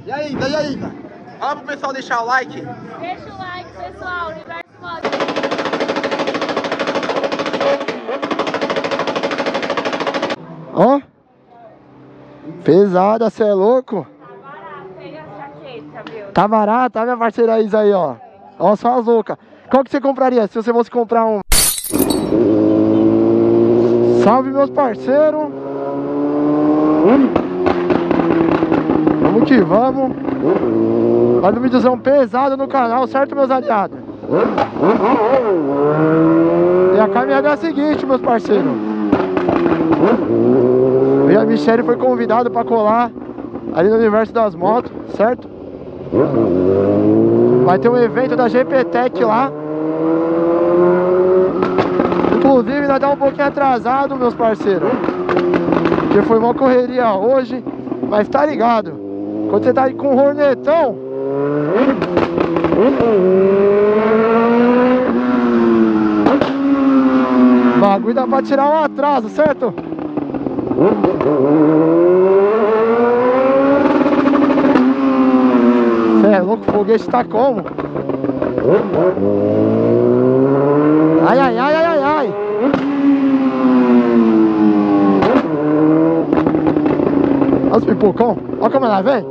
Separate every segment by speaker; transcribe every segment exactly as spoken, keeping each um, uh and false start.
Speaker 1: E aí, e aí, cara? Fala pro pessoal deixar o like.
Speaker 2: Deixa o like, pessoal. Universo Mod.
Speaker 3: Ó. Pesada, cê é louco?
Speaker 2: Tá barato, pega a jaqueta, viu?
Speaker 3: Tá barato, tá minha parceira Isa aí, ó. Ó, só as loucas. Qual que você compraria se você fosse comprar um? Salve, meus parceiros. Vamos que vamos. Mais um videozão pesado no canal, certo, meus aliados? E a caminhada é a seguinte, meus parceiros. E a Michele foi convidado para colar ali no Universo das Motos, certo? Vai ter um evento da G P Tech lá. Inclusive, nós estamos um pouquinho atrasado, meus parceiros, porque foi uma correria hoje. Mas tá ligado, quando você tá aí com um hornetão, o bagulho dá pra tirar um atraso, certo? Cê é louco, o foguete tá como? Ai, ai, ai, ai, ai, ai. Olha os pipocão, olha como ela vem.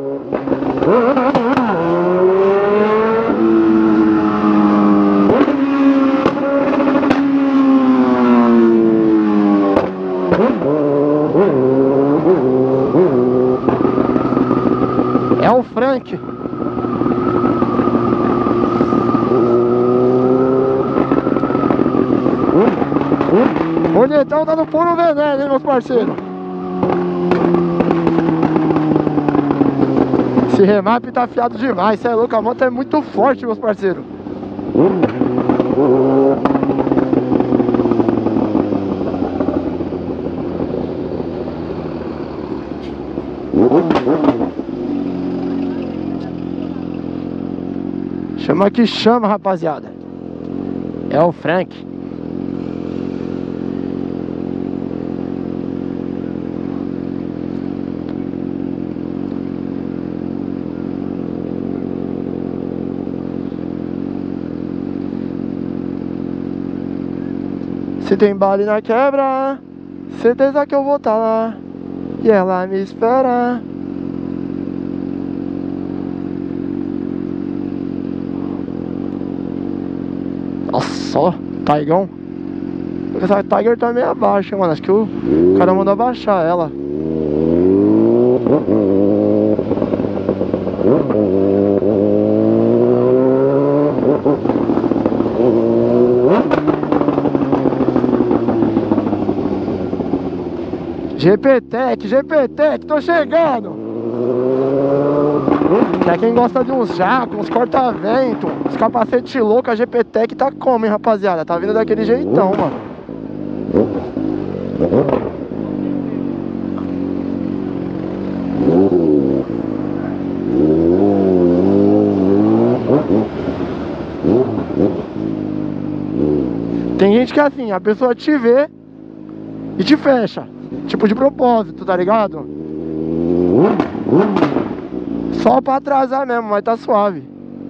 Speaker 3: É o Frank. O hornetão tá no puro veneno, hein, meus parceiros. Esse remap tá afiado demais, cê é louco, a moto é muito forte, meus parceiros. Chama que chama, rapaziada. É o Frank. Se tem baile na quebra, certeza que eu vou tá lá. E ela me espera. Nossa, ó, Taigão. Essa Tiger tá meio abaixo, mano. Acho que o cara mandou abaixar ela. G P Tech, G P Tech, tô chegando! Pra quem gosta de uns jacos, uns corta-vento, uns capacetes loucos, a G P Tech tá como, hein, rapaziada? Tá vindo daquele jeitão, mano. Tem gente que é assim, a pessoa te vê e te fecha. Tipo de propósito, tá ligado? Só pra atrasar mesmo, mas tá suave.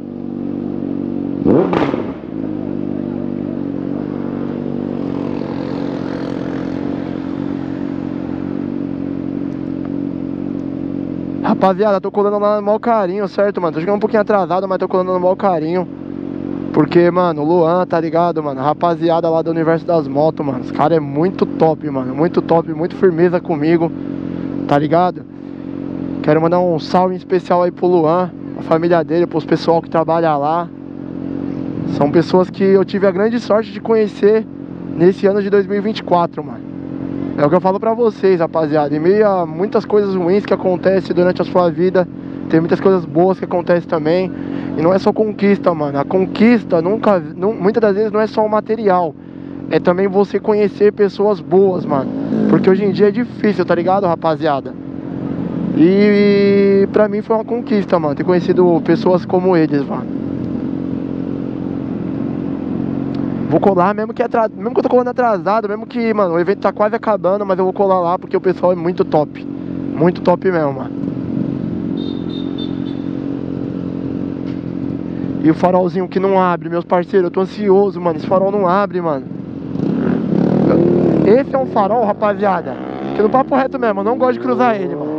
Speaker 3: Rapaziada, tô colando lá no mau carinho, certo, mano? Tô chegando um pouquinho atrasado, mas tô colando no mau carinho. Porque, mano, o Luan, tá ligado, mano? A rapaziada lá do Universo das Motos, mano. Os caras é muito top, mano. Muito top, muito firmeza comigo, tá ligado? Quero mandar um salve especial aí pro Luan, a família dele, pros pessoal que trabalha lá. São pessoas que eu tive a grande sorte de conhecer nesse ano de dois mil e vinte e quatro, mano. É o que eu falo pra vocês, rapaziada. Em meio a muitas coisas ruins que acontecem durante a sua vida, tem muitas coisas boas que acontecem também. E não é só conquista, mano. A conquista nunca, não, muitas das vezes não é só o material. É também você conhecer pessoas boas, mano. Porque hoje em dia é difícil, tá ligado, rapaziada? E, e pra mim foi uma conquista, mano, ter conhecido pessoas como eles, mano. Vou colar mesmo que, atras... mesmo que eu tô colando atrasado, mesmo que, mano, o evento tá quase acabando, mas eu vou colar lá porque o pessoal é muito top. Muito top mesmo, mano. E o farolzinho que não abre, meus parceiros, eu tô ansioso, mano. Esse farol não abre, mano. Esse é um farol, rapaziada, que no papo reto mesmo, eu não gosto de cruzar ele, mano.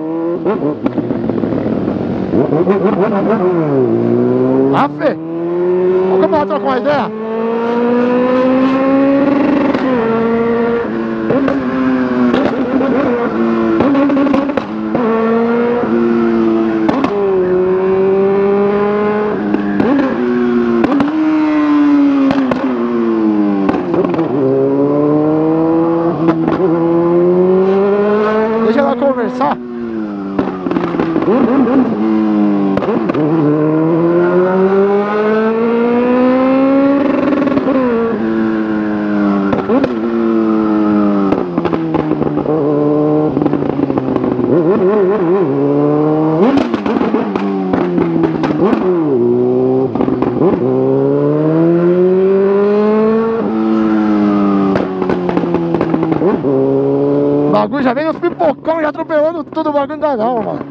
Speaker 3: Ah, Fê, vamos começar a trocar uma ideia? Deixa ela conversar. O bagulho já vem nos pipocão, já atropelando tudo, o bagulho não dá não, mano.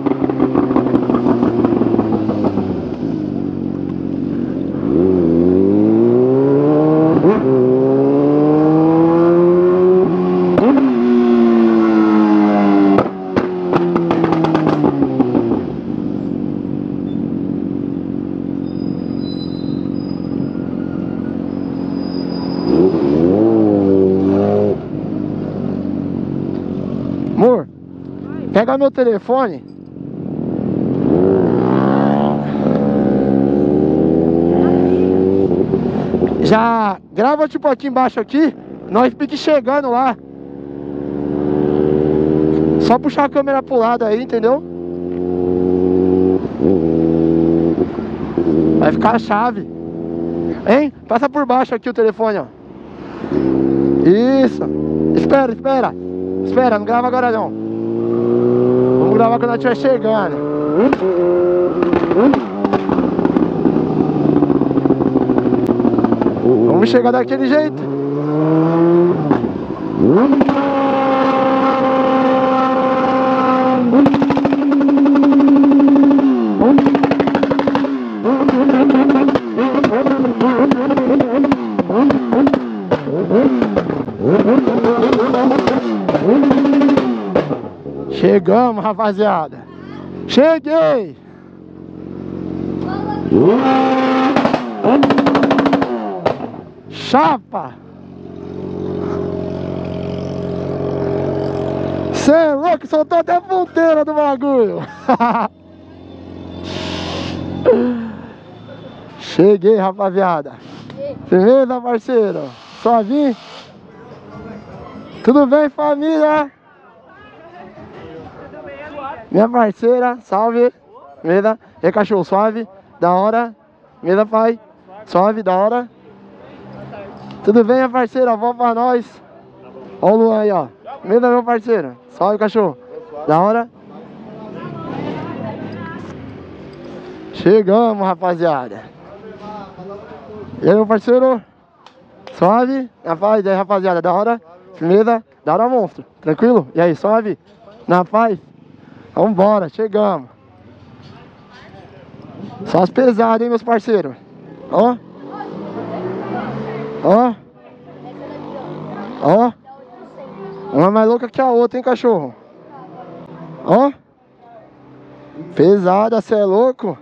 Speaker 3: Amor, pega meu telefone. Já grava tipo aqui embaixo aqui, nós pique chegando lá. Só puxar a câmera pro lado aí, entendeu? Vai ficar a chave. Hein? Passa por baixo aqui o telefone, ó. Isso. Espera, espera. Espera, não grava agora não. Vamos gravar quando ela estiver chegando. Vamos chegar daquele jeito. Chegamos, rapaziada. Cheguei. Chapa. Cê é louco, soltou até a ponteira do bagulho. Cheguei, rapaziada. Beleza, parceiro? Suave? Tudo bem, família? Minha parceira, salve. Beleza? E aí, cachorro, suave? Da hora? Beleza, pai? Suave, da hora? Tudo bem, minha parceira? Vó pra nós. Ó o Luan aí, ó. Beleza, meu parceiro? Salve, cachorro. Da hora? Chegamos, rapaziada. E aí, meu parceiro? Suave? Na paz, e aí, rapaziada? Da hora? Firmeza? Da hora, monstro? Tranquilo? E aí, suave? Na paz? Vambora, chegamos. Só as pesadas, hein, meus parceiros? Ó. Ó. Ó. Uma mais louca que a outra, hein, cachorro? Ó. Pesada, cê é louco?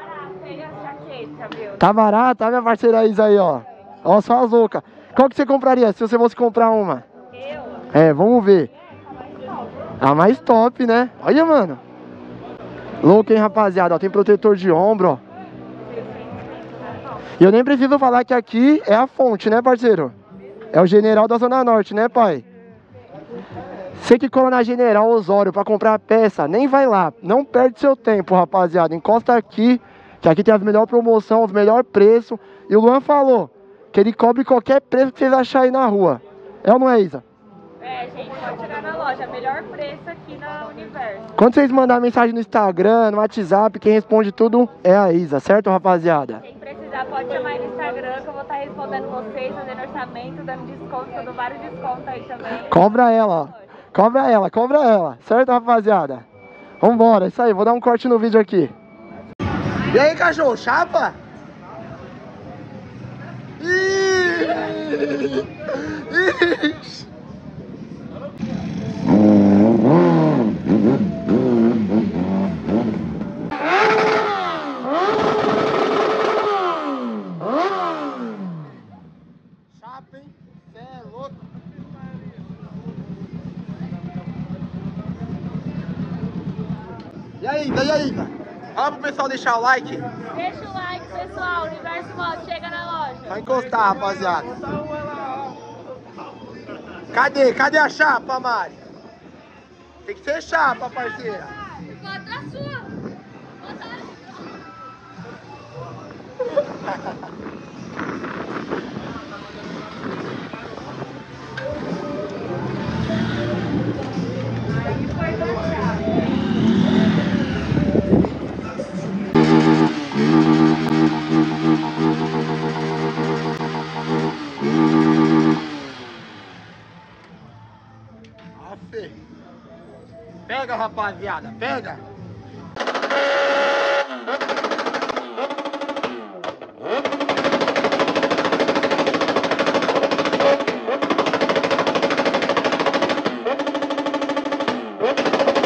Speaker 3: Tá barato, tá, minha parceira Isa aí, ó. Ó, só as loucas. Qual que você compraria se você fosse comprar uma? Eu? É, vamos ver. A mais top, né? Olha, mano. Louco, hein, rapaziada? Ó, tem protetor de ombro, ó. E eu nem preciso falar que aqui é a fonte, né, parceiro? É o General da Zona Norte, né, pai? Você que cola na General Osório pra comprar a peça, nem vai lá. Não perde seu tempo, rapaziada. Encosta aqui, que aqui tem as melhores promoções, os melhores preços. E o Luan falou que ele cobre qualquer preço que vocês acharem aí na rua. É ou não é, Isa?
Speaker 2: É, gente, pode chegar na loja. Melhor preço aqui na Universo.
Speaker 3: Quando vocês mandarem mensagem no Instagram, no WhatsApp, quem responde tudo é a Isa, certo, rapaziada?
Speaker 2: Quem precisar pode chamar aí no Instagram, que eu vou estar respondendo vocês, fazendo orçamento, dando desconto, dando vários descontos aí também.
Speaker 3: Cobra ela, ó. Cobra ela, cobra ela. Certo, rapaziada? Vambora, é isso aí. Vou dar um corte no vídeo aqui.
Speaker 1: E aí, cachorro, chapa?
Speaker 3: Ih! Ih! Chapa, hein? Cê é louco.
Speaker 1: E aí, e aí, cara? Fala pro pessoal deixar o like.
Speaker 2: Deixa o like, pessoal. Universo Moto chega na loja.
Speaker 1: Vai encostar, rapaziada. Cadê? Cadê a chapa, Mari? Tem que ser chapa, parceira.
Speaker 2: Bota a sua. Bota Aí foi baixar.
Speaker 1: Afe. Pega, rapaziada, pega.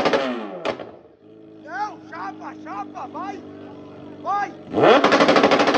Speaker 1: Não, chapa, chapa, vai, vai.